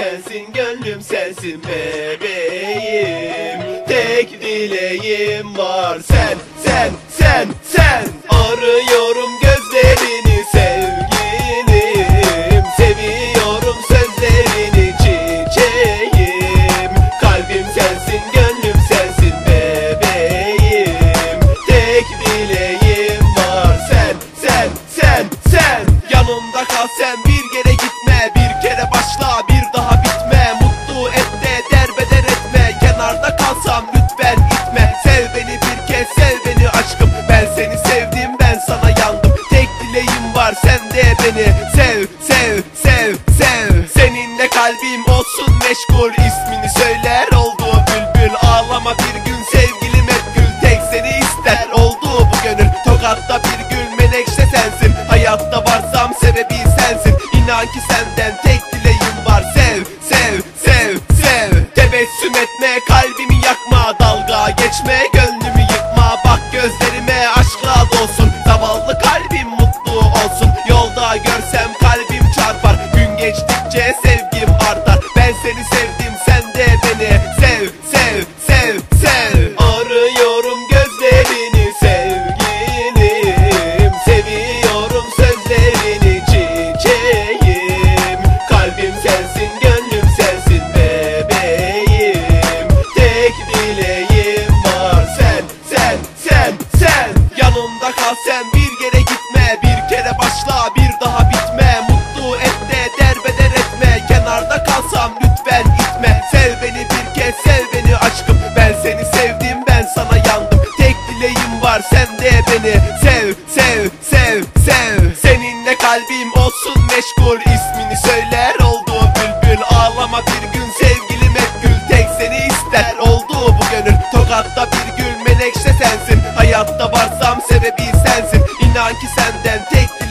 sensin, gönlüm sensin bebeğim. Tek dileğim var, sen, sen, sen, sen. Arıyorum gözlerini sevgilim, seviyorum sözlerini çiçeğim. Kalbim sensin, gönlüm sensin bebeğim. Tek dileğim var, sen, sen, sen, sen. Yanımda kal sen, bir kere gitme, bir kere başla, bir daha bitme. Mutlu et de derbeder etme, kenarda kalsam lütfen itme. Sev beni bir kez, sev beni aşkım, ben seni sevdim, ben sana yandım. Tek dileğim var, sen de beni sev, sev, sev, sev. Seninle kalbim olsun meşgul, ismini söyler oldu bülbül. Ağlama bir gün sevgilim, hep gül, tek seni ister oldu bu gönül. Tokatta bir gül, menekşe sensin, hayatta varsam sebebi sensin. İnan ki senden tek dileğim var, sev, sev, sev, sev. Tebessüm etme, kalbimi yakma, dalga geçme, gönlümü yıkma. Bak gözlerime, aşkla dolsun, zavallı kalbim mutlu olsun. Yolda görsem kalbim çarpar, gün geçtikçe sevgim artar. Ben seni sevdim, sen de beni sev, sev, sev, sev. Arıyorum gözlerini sevgilim, seviyorum sözlerini çiçeğim. Kalbim sensin, gönlüm sensin bebeğim. Tek dileğim var, sen, sen, sen, sen. Yanımda kal sen, bir kere gitme, bir kere başla, bir daha bitme. Mutlu et de derbeder etme, kenarda kalsam lütfen itme. Sev beni bir kez, sev beni aşkım, ben seni sevdim, ben sana yandım. Tek dileğim var, sen de beni sev, sev, sev, sev. Seninle kalbim olsun meşgul, ismini söyler oldu bülbül. Ağlama bir gün sevgilim, hep gül, tek seni ister oldu bu gönül. Tokatta bir gül, menekşe sensin, hayatta varsam sebebi sensin. İnan ki senden tek